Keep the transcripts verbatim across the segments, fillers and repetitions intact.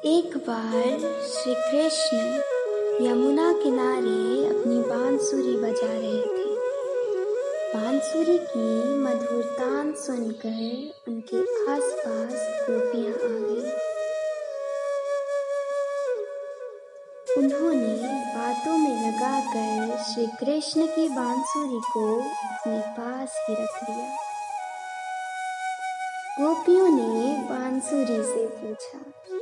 एक बार श्री कृष्ण यमुना किनारे अपनी बांसुरी बजा रहे थे। बांसुरी की मधुर तान सुनकर उनके आसपास गोपियां आ गईं। उन्होंने बातों में लगाकर श्री कृष्ण की बांसुरी को अपने पास ही रख लिया। गोपियों ने बांसुरी से पूछा,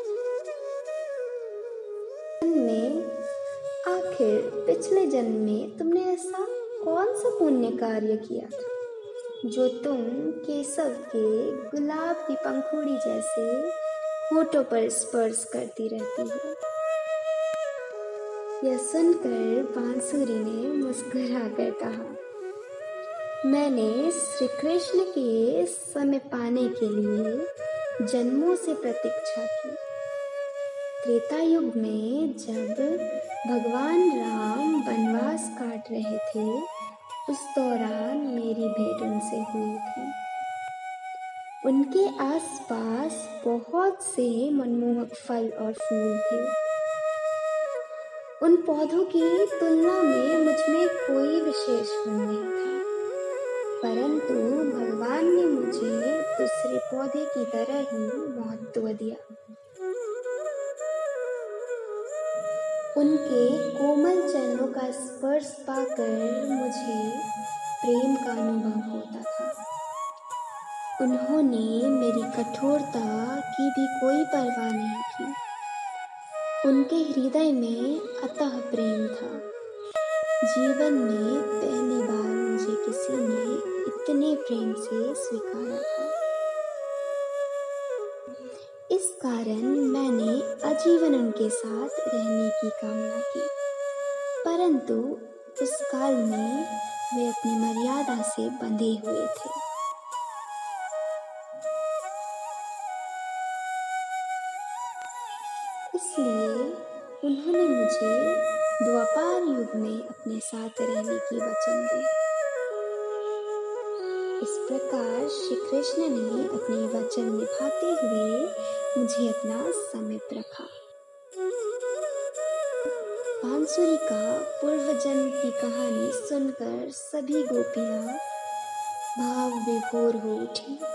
में आखिर पिछले जन्म में तुमने ऐसा कौन सा पुण्य कार्य किया था जो तुम केसव के गुलाब की पंखुड़ी जैसे होठों पर स्पर्श करती रहती हो। यह सुनकर बांसुरी ने मुस्कुरा कर कहा, मैंने श्री कृष्ण के समय पाने के लिए जन्मों से प्रतीक्षा की। त्रेता युग में जब भगवान राम वनवास काट रहे थे, उस दौरान मेरी भेंट उनसे हुई थी। उनके आसपास बहुत से मनमोहक फल और फूल थे। उन पौधों की तुलना में मुझ में कोई विशेष गुण नहीं था, परंतु भगवान ने मुझे दूसरे पौधे की तरह ही महत्व दिया। उनके कोमल चरणों का स्पर्श पाकर मुझे प्रेम का अनुभव होता था। उन्होंने मेरी कठोरता की भी कोई परवाह नहीं की। उनके हृदय में अतः प्रेम था। जीवन में पहली बार मुझे किसी ने इतने प्रेम से स्वीकारा था। इस कारण मैंने आजीवन उनके साथ रहने की कामना की, परंतु उस काल में वे अपनी मर्यादा से बंधे हुए थे। इसलिए उन्होंने मुझे द्वापर युग में अपने साथ रहने की वचन दी। इस प्रकार श्री कृष्ण ने अपने वचन निभाते हुए मुझे अपना समीप रखा। बांसुरी का पूर्व जन्म की कहानी सुनकर सभी गोपियां भाव विभोर हो उठी।